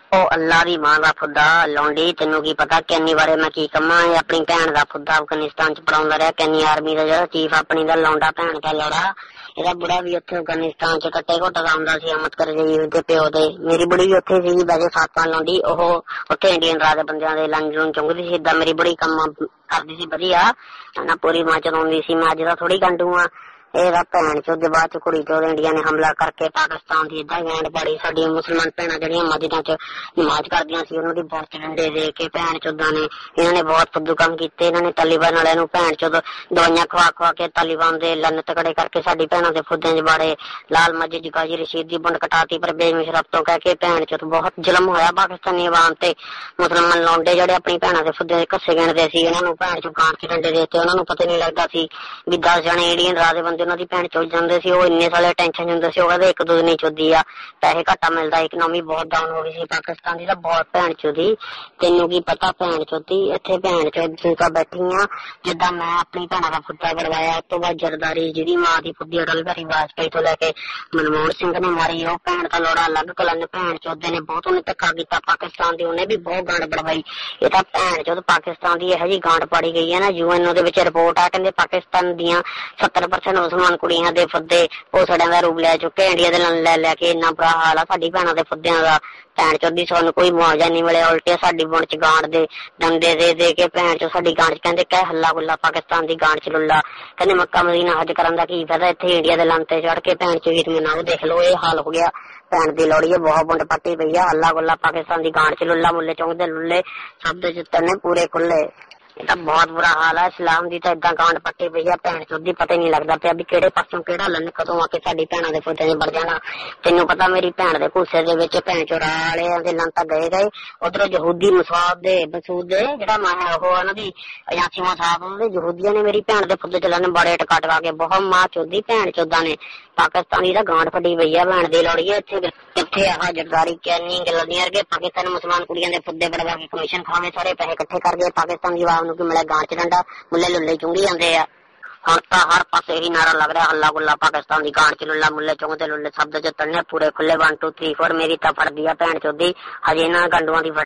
ਉਹ ਅੱਲਾ ਦੀ ਮਾਂ ਦਾ ਫੁੱਦਾ ਲੌਂਡੀ, ਤੈਨੂੰ ਕੀ ਪਤਾ ਕਿੰਨੀ ਵਾਰੇ ਮੈਂ ਕੀ ਕਮਾ। ਆਪਣੀ ਭੈਣ ਦਾ ਫੁੱਦਾ ਅਫਗਾਨਿਸਤਾਨ ਚ ਪੜਾਉਂਦਾ ਰਿਹਾ, ਕਿੰਨੀ ਆਰਮੀ ਦਾ ਜਿਹੜਾ ਚੀਫ ਆਪਣੀ ਦਾ ਲੌਂਡਾ ਭੈਣ ਦਾ ਲੋੜਾ। ਇਹਦਾ ਬੁੜਾ ਵੀ ਉੱਥੇ ਅਫਗਾਨਿਸਤਾਨ ਚ ਕੱਟੇ ਘੁੱਟਦਾ ਹੁੰਦਾ ਸੀ ਅਮਤ ਕਰਜ਼ਈ ਦੇ ਪਿਓ ਦੇ। ਮੇਰੀ ਬੁੜੀ ਵੀ ਉੱਥੇ ਸੀਗੀ ਵੈਸੇ ਸਾਤਾਂ ਲੌਂਡੀ, ਉਹ ਉੱਥੇ ਇੰਡੀਅਨ ਰਾਜ ਬੰਦਿਆਂ ਦੇ ਲੰਜ ਲੂਨ ਚੁੰਗਦੀ ਸੀ। ਏਦਾਂ ਮੇਰੀ ਬੁੜੀ ਕੰਮ ਕਰਦੀ ਸੀ ਵਧੀਆ ਨਾ, ਪੂਰੀ ਮਾਂ ਚਲਾਉਂਦੀ ਸੀ। ਮੈਂ ਅੱਜ ਦਾ ਥੋੜੀ ਗੰਡੂ ਆ। ਇਹਦਾ ਭੈਣ ਚੋਦ ਦੇ ਬਾਅਦ ਚ ਕੁੜੀ ਚੋਦ ਇੰਡੀਆ ਨੇ ਹਮਲਾ ਕਰਕੇ ਪਾਕਿਸਤਾਨ ਦੀ ਏਦਾਂ ਗੈਂਡ ਪਾੜੀ। ਸਾਡੀਆਂ ਮੁਸਲਮਾਨ ਭੈਣਾਂ ਜਿਹੜੀਆਂ ਮਸਜਿਦਾਂ ਚ ਨਮਾਜ਼ ਕਰਦੀਆਂ ਸੀ ਉਹਨਾਂ ਦੀ ਬਹੁਤ ਡੰਡੇ ਦੇ ਕੇ ਭੈਣ ਚੋਦਾਂ ਨੇ, ਇਹਨਾਂ ਨੇ ਬਹੁਤ ਫੁੱਦੂ ਕੰਮ ਕੀਤੇ। ਇਹਨਾਂ ਨੇ ਤਾਲੀਬਾਨ ਵਾਲਿਆਂ ਨੂੰ ਭੈਣ ਚੋਦ ਦਵਾਈਆਂ ਖਵਾ ਖਵਾ ਕੇ ਤਾਲੀਬਾਨ ਦੇ ਲੰਨ ਤਕੜੇ ਕਰਕੇ ਸਾਡੀ ਭੈਣਾਂ ਦੇ ਫੁੱਦਿਆਂ ਚ ਬਾੜੇ। ਲਾਲ ਮਸਜਿਦ ਗਾਜੀ ਰਸ਼ੀਦ ਦੀ ਬੁੰਡ ਕਟਾਤੀ ਪਰਵੇਜ਼ ਮੁਸ਼ਰਫ ਤੋਂ ਕਹਿ ਕੇ ਭੈਣ ਚੋਦ ਬਹੁਤ ਜ਼ੁਲਮ ਹੋਇਆ ਪਾਕਿਸਤਾਨੀ ਆਵਾਮ ਤੇ। ਮੁਸਲਮਾਨ ਲੌਂਡੇ ਜਿਹੜੇ ਆਪਣੀ ਭੈਣਾਂ ਦੇ ਫੁੱਦਿਆਂ ਦੇ ਘੱਸੇ ਗਿਣਦੇ ਸੀ ਇਹਨਾਂ ਨੂੰ ਭੈਣ ਚੋਦ ਗਾਂਠ ਚ ਡੰਡੇ ਦੇ ਦਿੱਤੇ। ਉਹਨਾਂ ਨੂੰ ਪਤਾ ਨਹੀਂ ਲੱਗਦਾ ਸੀ ਵੀ 10 ਜਣੇ ਇੰਡੀਅਨ ਰਾਜ ਦੇ ਬੰਦੇ ਉਹਨਾਂ ਦੀ ਭੈਣ ਚੁੱਕ ਜਾਂਦੇ ਸੀ। ਉਹ ਇੰਨੇ ਸਾਲੇ ਟੈਨਸ਼ਨ ਹੁੰਦੇ ਸੀ, ਉਹ ਕਹਿੰਦੇ ਇੱਕ ਦੂਜੇ ਨਹੀਂ ਚੁੱਦੀ ਆ, ਪੈਸੇ ਘੱਟਾ ਮਿਲਦਾ, ਇਕਨੋਮੀ ਬਹੁਤ ਡਾਊਨ ਹੋ ਗਈ ਸੀ ਪਾਕਿਸਤਾਨ ਦੀ ਤਾਂ ਬਹੁਤ ਭੈਣ ਚੁੱਦੀ। ਤੈਨੂੰ ਕੀ ਪਤਾ ਭੈਣ ਚੁੱਦੀ। ਇੱਥੇ ਭੈਣ ਚੁੱਦ ਬੈਠੀ ਆ ਜਿੱਦਾਂ ਮੈਂ ਆਪਣੀ ਭੈਣਾਂ ਦਾ ਫੁੱਦਾ ਕਰਵਾਇਆ। ਉਸ ਤੋਂ ਬਾਅਦ ਜਰਦਾਰੀ ਜਿਹਦੀ ਮਾਂ ਦੀ ਫੁੱਦੀ ਅਟਲ ਬਿਹਾਰੀ ਵਾਜਪੇਈ ਤੋਂ ਲੈ ਕੇ ਮਨਮੋਹਨ ਸਿੰਘ ਨੇ ਮਾਰੀ, ਉਹ ਭੈਣ ਦਾ ਲੋੜਾ ਅਲੱਗ ਕਲਨ ਭੈਣ ਚੋਦੇ ਨੇ ਬਹੁਤ ਉਹਨੇ ਧੱਕਾ ਕੀਤਾ ਪਾਕਿਸਤਾਨ ਦੀ, ਉਹਨੇ ਵੀ ਬਹੁਤ ਗਾਂਡ ਬਣਵਾਈ। ਇਹ ਤਾਂ ਭੈਣ ਚੋਦ ਪਾਕਿਸਤਾਨ ਦੀ ਇਹੋ ਜਿਹੀ ਗਾਂਡ ਪਾੜੀ ਗਈ ਹੈ ਨਾ। UN ਉਹਦੇ ਵਿੱਚ ਰਿਪੋਰਟ ਆ, ਕਹਿੰਦੇ ਪਾਕਿਸਤਾਨ ਦੀਆਂ 70% ਮੁਸਲਮਾਨ ਕੁੜੀਆਂ ਦੇ ਫੁੱਦੇ ਭੋਸੜਿਆਂ ਦਾ ਰੂਪ ਲੈ ਚੁੱਕੇ, ਇੰਡੀਆ ਦੇ ਲੈ ਲੈ ਕੇ। ਇੰਨਾ ਬੁਰਾ ਹਾਲ ਆ ਸਾਡੀ ਭੈਣਾਂ ਦੇ ਫੁੱਦਿਆਂ ਦਾ। ਭੈਣ ਚੋਦੀ ਸਾਨੂੰ ਕੋਈ ਮੁਆਵਜ਼ਾ ਨਹੀਂ ਮਿਲਿਆ, ਉਲਟੇ ਸਾਡੀ ਬੁਣ ਚ ਗਾਂਡ ਦੇ ਡੰਡੇ ਦੇ ਕੇ ਭੈਣ ਚੋ ਸਾਡੀ ਗਾਂਡ ਚ ਕਹਿੰਦੇ ਕਹਿ ਹੱਲਾ ਗੁੱਲਾ ਪਾਕਿਸਤਾਨ ਦੀ ਗਾਂਡ ਚ ਲੁੱਲਾ। ਕਹਿੰਦੇ ਮੱਕਾ ਮਦੀਨਾ ਹੱਜ ਕਰਨ ਦਾ ਕੀ ਫਾਇਦਾ, ਇੱਥੇ ਇੰਡੀਆ ਦੇ ਲੰਤੇ ਚੜ ਕੇ ਭੈਣ ਚ ਵੀਰ ਮਨਾਓ। ਦੇਖ ਲਓ ਇਹ ਹਾਲ ਹੋ ਗਿਆ ਭੈਣ ਦੀ ਲੋੜੀ ਹੈ, ਬਹੁਤ ਬੁੰਡ ਪੱਟੀ ਪਈ ਆ। ਹੱਲਾ ਗੁੱਲਾ ਪਾਕਿਸਤਾਨ ਦੀ ਗਾਂਡ ਚ ਲੁੱਲਾ, ਮੁੱਲੇ ਚੌਂਕਦੇ ਲੁੱਲੇ ਸਭ ਦੇ ਚਿੱਤਰ ਨੇ ਪੂਰੇ ਖੁੱਲੇ। ਇਹ ਤਾਂ ਬਹੁਤ ਬੁਰਾ ਹਾਲ ਹੈ। ਇਸਲਾਮ ਦੀ ਤਾਂ ਏਦਾਂ ਗਾਂਡ ਪੱਟੀ ਪਈ ਆ ਭੈਣ ਚੋਦੀ, ਪਤਾ ਹੀ ਨਹੀਂ ਲੱਗਦਾ ਪਿਆ ਵੀ ਕਿਹੜੇ ਪਾਸੋਂ ਕਿਹੜਾ ਲੰਨ ਕਦੋਂ ਆ ਕੇ ਸਾਡੀ ਭੈਣਾਂ ਦੇ ਫੁੱਟੇ ਚ ਵੜ ਜਾਣਾ। ਤੈਨੂੰ ਪਤਾ ਮੇਰੀ ਭੈਣ ਦੇ ਘੂਸੇ ਦੇ ਵਿੱਚ ਭੈਣ ਚੋਰਾ ਵਾਲਿਆਂ ਦੇ ਲੰਨ ਤਾਂ ਗਏ। ਉਧਰੋਂ ਯਹੂਦੀ ਮਸੂਦ ਦੇ ਜਿਹੜਾ ਉਹ ਉਹਨਾਂ ਦੀ ਏਜੰਸੀ ਮਸਾਦ ਉਹਦੇ ਯਹੂਦੀਆਂ ਨੇ ਮੇਰੀ ਭੈਣ ਦੇ ਫੁੱਦੇ ਚ ਲੰਨ ਬੜੇ ਟਕਾ ਟਕਾ ਕੇ ਬਹੁਤ ਮਾਂ ਚੋਦੀ ਭੈਣ ਚੋਦਾਂ ਨੇ। ਪਾਕਿਸਤਾਨੀ ਦਾ ਗਾਂਡ ਫੱਟੀ ਪਈ ਆ ਭੈਣ ਦੀ ਲੋੜੀ ਹੈ। ਇੱਥੇ ਆਹ ਜਰਦਾਰੀ ਕੈਨੀ ਗਲਦੀਆਂ ਵਰਗੇ ਪਾਕਿਸਤਾਨ ਮੁਸਲਮਾਨ ਕੁੜੀਆਂ ਦੇ ਫੁੱਦੇ ਵੜਵਾ ਕੇ ਕਮਿਸ਼ਨ ਖਾਵੇ, ਸਾਰੇ ਪੈਸੇ ਇਕੱਠੇ ਕਰ ਗਏ। ਪਾਕਿਸਤਾਨ ਦੀ ਆਵਾਮ ਨੂੰ ਕੀ ਮਿਲਿਆ, ਗਾਂਡ ਚ ਡੰਡਾ, ਮੁੱਲੇ ਲੁੱਲੇ ਚੁੰਗੀ ਜਾਂਦੇ ਆ। ਹੁਣ ਤਾਂ ਹਰ ਪਾਸੇ ਇਹੀ ਨਾਰਾ ਲੱਗ ਰਿਹਾ ਹੱਲਾ ਗੁੱਲਾ ਪਾਕਿਸਤਾਨ ਦੀ ਗਾਂਡ ਚ ਲੁੱਲਾ, ਮੁੱਲੇ ਚੁੰਗਦੇ ਲੁੱਲੇ ਸ਼ਬਦ ਚ ਤੰਨੇ ਪੂਰੇ ਖੁੱਲੇ 1 2 3 4। ਮੇਰੀ ਤਾਂ ਫੜਦੀ ਆ ਭੈਣ ਚੋਦੀ ਹਜੇ ਇਹਨਾਂ ਗੰਡੂਆਂ ਦੀ